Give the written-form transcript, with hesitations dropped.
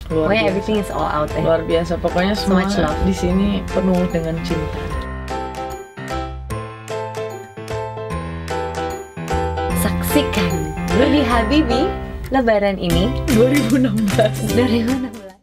Luar Pokoknya biasa. everything is all out Luar biasa. Pokoknya So semua much love. di sini penuh dengan cinta. Saksikan Rudy Habibi Lebaran ini 2016. 2016.